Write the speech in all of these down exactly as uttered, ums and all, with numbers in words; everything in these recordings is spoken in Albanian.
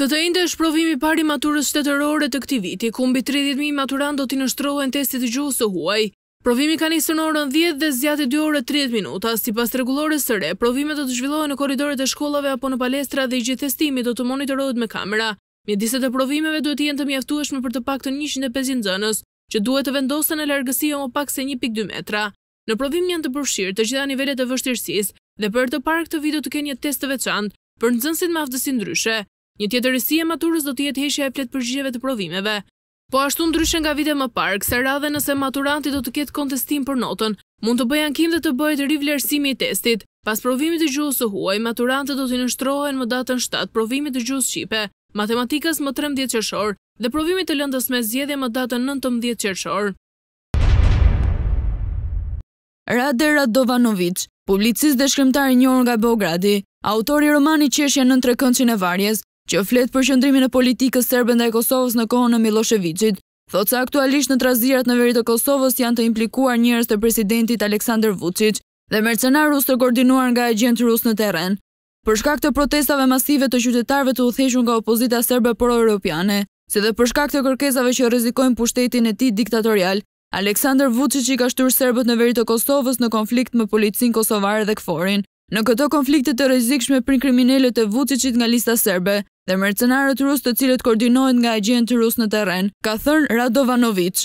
Këtë të njëjtë është provimi i parë i maturës shtetërore të këtij viti, ku mbi tridhjetë mijë maturantë do t'i nështrohen testit të gjuhës së huaj. Provimi ka nisur në orën dhjetë dhe zgjati dy orë e tridhjetë minuta. Sipas rregullores së re, provimet do të zhvillohen në korridoret e shkollave apo në palestra dhe i gjithë testimi do të monitorohet me kamera. Mjediset e provimeve duhet të jenë të mjaftueshme për të paktën njëqind e pesëdhjetë nxënës, që duhet të vendosen në largësi jo më pak se një pikë dy metra. Në provim janë të përfshirë të gjitha nivelet e vështirësisë dhe për të parë këtë video të kenë një test të veçantë për nxënësit me aftësi ndryshe. Një tjetër rësi e maturës do të jetë heqja e fletë përgjigjeve të provimeve. Po ashtu ndryshe nga vite më parë, kësaj radhe nëse maturanti do të ketë kontestim për notën, mund të bëjë ankim dhe të bëhet rivlerësimi i testit. Pas provimit të gjuhës së huaj, maturantët do të nështrohen më datën shtatë provimit të gjuhës shqipe, matematikës më trembëdhjetë qershor dhe provimit të lëndës me zgjedhje më datën nëntëmbëdhjetë qershor. Rade Radovanović, publicist dhe shkrimtar i njohur nga Beogradi, autori i romanit Qeshja nën Trekëndçin e Varjes, që flet për qëndrimin e politikës serbe ndaj Kosovës në kohën e Miloševićit, thotë se aktualisht në trazierat në veri të Kosovës janë të implikuar njerëz të presidentit Aleksandar Vučić dhe mercenar rus të koordinuar nga agent rus në terren, për shkak të protestave masive të qytetarëve të udhëhequr nga opozita serbe pro-europiane, si dhe për shkak të kërkesave që rrezikojnë pushtetin e tij diktatorial. Aleksandar Vučić i ka shtyrë serbët në veri të Kosovës në konflikt me policinë kosovare dhe KFOR-in. Në këto konflikte të rrezikshme prin kriminalët e Vučićit nga lista serbe dhe mercenarët rus të cilët koordinohen nga agjentë rus në terren, ka thënë Radovanović.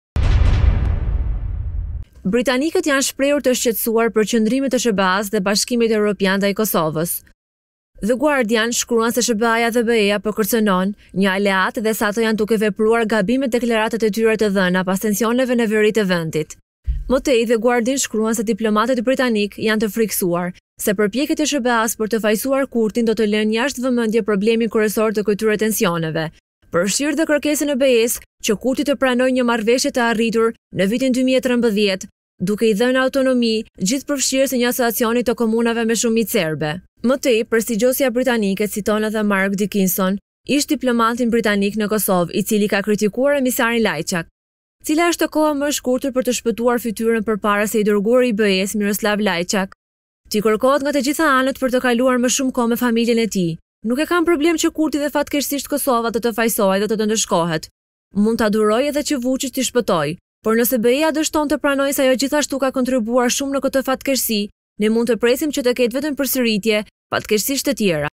Britanikët janë shprehur të shqetësuar për qëndrimet e S B A-s dhe Bashkimit Evropian ndaj Kosovës. The Guardian shkruan se S B A-ja dhe B E-ja po kërcënon një aleat dhe sa ato janë duke vepruar gabimet deklaratat e tyre të dhëna pas tensioneve në veri të vendit. Më tej, The Guardian shkruan se diplomatët britanik janë të frikësuar se përpjekjet e S B A-s për të fajsuar Kurtin do të lënë jashtë vëmendje problemin kryesor të këtyre tensioneve, përfshirë dhe kërkesën e B E-s që Kurti të pranojë një marrëveshje të arritur në vitin dy mijë e trembëdhjetë, duke i dhënë autonomi gjithëpërfshirëse një asociacioni të komunave me shumicë serbe. Më tej, prestigjosja britanike citon edhe Mark Dickinson, ish diplomatin britanik në Kosovë, i cili ka kritikuar emisarin Lajçak. Cila është koha më e shkurtër për të shpëtuar fytyrën përpara se i dërguari i B E-s Miroslav Lajçak? Ti kërkohet nga të gjitha anët për të kaluar më shumë kohë me familjen e tij. Nuk e kam problem që Kurti dhe fatkeqësisht Kosova do të fajsohet dhe të të ndëshkohet. Mund ta duroj edhe që Vučić t'i shpëtoj, por nëse B E-ja dështon të pranojë se ajo gjithashtu ka kontribuar shumë në këtë fatkeqësi, ne mund të presim që të ketë vetëm përsëritje, fatkeqësisht të tjera.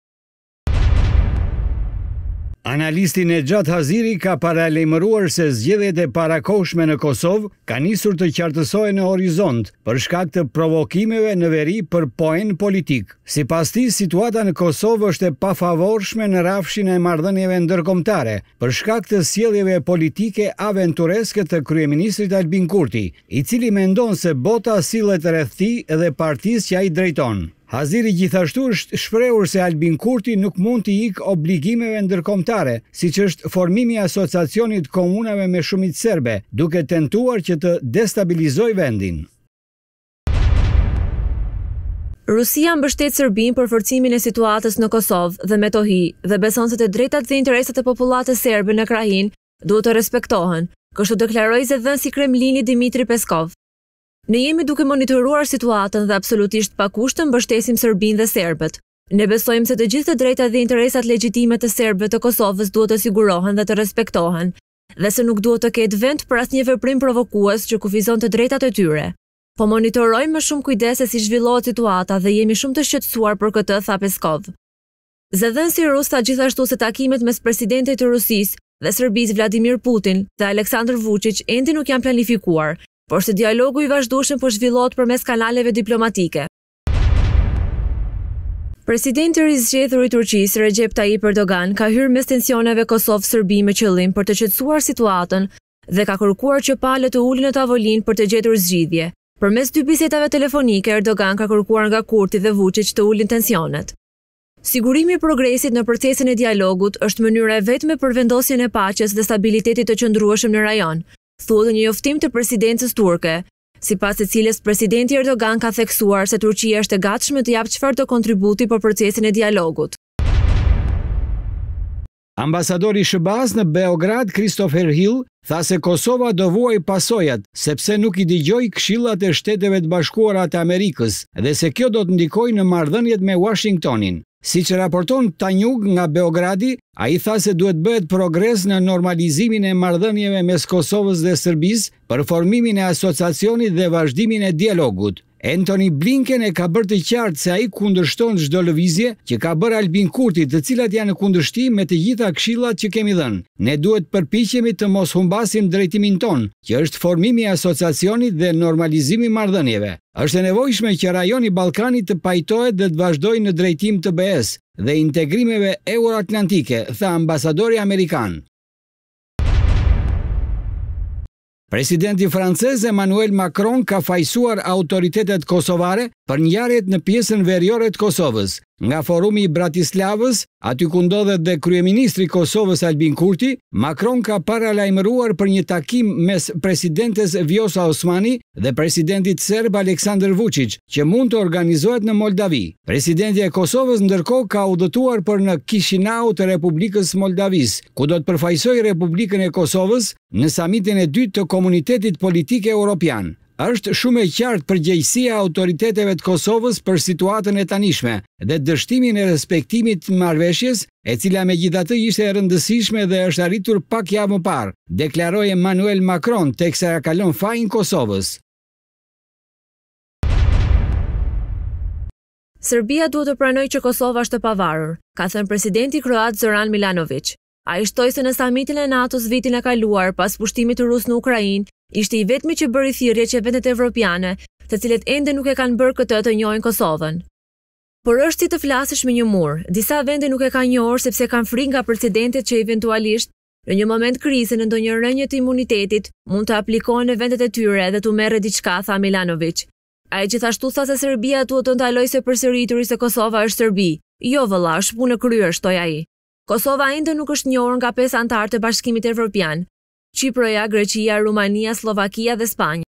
Analisti Nexhat Haziri ka paralajmëruar se zgjedhjet e parakohshme në Kosovë ka nisur të qartësohen në horizont për shkak të provokimeve në veri për poen politik. Sipas tij, situata në Kosovë është e pafavorshme në rrafshin e marrëdhënieve ndërkombëtare për shkak të sjelljeve politike aventureske të kryeministrit Albin Kurti, i cili mendon se bota sillet rreth tij dhe partisë që ai drejton. Haziri gjithashtu është shprehur se Albin Kurti nuk mund t'i ikë obligimeve ndërkombëtare, siç është formimi i asociacionit komunave me shumicë serbe, duke tentuar që të destabilizojë vendin. Rusia mbështet Serbinë për forcimin e situatës në Kosovë dhe Metohi dhe beson se të drejtat dhe interesat e popullatës serbe në krahin duhet të respektohen, kështu deklaroi zëdhënësi i Kremlinit Dmitri Peskov. Ne jemi duke monitoruar situatën dhe absolutisht pa kushte mbështesim Serbinë dhe serbët. Ne besojmë se të gjithë të drejtat dhe interesat legjitime të serbëve të Kosovës duhet të sigurohen dhe të respektohen, dhe se nuk duhet të ketë vend për asnjë veprim provokues që kufizon të drejtat e tyre. Po monitorojmë me shumë kujdes se si zhvillohet situata dhe jemi shumë të shqetësuar për këtë, tha Peskov. Zëdhënësi rus tha gjithashtu se takimet mes presidentit të Rusisë dhe Serbisë Vladimir Putin dhe Aleksandar Vučić ende nuk janë planifikuar, por se dialogu i vazhdueshëm po zhvillohet përmes kanaleve diplomatike. Presidenti i rizgjedhur i Turqisë, Recep Tayyip Erdogan, ka hyrë mes tensioneve Kosovë-Serbi me qëllim për të qetësuar situatën dhe ka kërkuar që palët të ulin në tavolinë për të gjetur zgjidhje. Përmes dy bisedave telefonike, Erdogan ka kërkuar nga Kurti dhe Vučić të ulin tensionet. Sigurimi i progresit në procesin e dialogut është mënyra e vetme për vendosjen e paqes dhe stabilitetit të qëndrueshëm në rajon, thuhet një njoftim të presidencës turke, sipas të cilës presidenti Erdogan ka theksuar se Turqia është e gatshme të japë çfarë do kontributi për procesin e dialogut. Ambasadori i S B A-s në Beograd, Christopher Hill, tha se Kosova do vuaj pasojat, sepse nuk i dëgjoi këshillat e Shteteve të Bashkuara të Amerikës dhe se kjo do të ndikojë në marrëdhëniet me Washingtonin. Si që raporton Tanjug nga Beogradi, a i tha se duhet bëhet progres në normalizimin e marrëdhënieve mes Kosovës dhe Serbisë për formimin e asociacionit dhe vazhdimin e dialogut. Antony Blinken e ka bërë të qartë se ai kundërshton çdo lëvizje që ka bërë Albin Kurti, të cilat janë në kundërshtim me të gjitha këshillat që kemi dhënë. Ne duhet përpiqemi të mos humbasim drejtimin ton, që është formimi i asociacionit dhe normalizimi i marrëdhënieve. Është e nevojshme që rajoni i Ballkanit të pajtohet dhe të vazhdojë në drejtim të B E-s dhe integrimeve euroatlantike, tha ambasadori amerikan. Presidenti francez Emmanuel Macron ka fajsuar autoritetet kosovare për ngjarjet në pjesën veriore të Kosovës. Nga forumi i Bratislavës, aty ku ndodhet dhe kryeministri i Kosovës Albin Kurti, Macron ka paralajmëruar për një takim mes presidentes Vjosa Osmani dhe presidentit serb Aleksandar Vučić, që mund të organizohet në Moldavi. Presidenti e Kosovës ndërkohë ka udhëtuar për në Kishinau të Republikës Moldavisë, ku do të përfaqësojë Republikën e Kosovës në samitin e dytë të Komunitetit Politik Evropian. Është shumë e qartë përgjegjësia e autoriteteve të Kosovës për situatën e tanishme dhe dështimin e respektimit të marrëveshjes, e cila megjithatë ishte e rëndësishme dhe është arritur pak javë më parë, deklaroi Emmanuel Macron teksa ja kalon fajin Kosovës. Serbia duhet të pranojë që Kosova është e pavarur, ka thënë presidenti kroat Zoran Milanović. Ai shtoi se në samitin e NATO-s vitin e kaluar pas pushtimit rus në Ukrainë, ishte i vetmi që bëri thirrje që vendet evropiane, të cilët ende nuk e kanë bërë këtë, të njohin Kosovën. Por është si të flasësh me një mur. Disa vende nuk e kanë njohur sepse kanë frikë nga precedentet që eventualisht në një moment krize në ndonjë rënje të imunitetit mund të aplikohen në vendet e tyre dhe të merret diçka, tha Milanović. Ai gjithashtu tha se Serbia duhet të ndalojë së përsërituri se Kosova është Serbi. Jo vëlla, është punë e kryer, shtoi ai. Kosova ende nuk është njohur nga pesë anëtarë të Bashkimit Evropian: Çiproja, Greqia, Rumania, Slovakia dhe Spanja.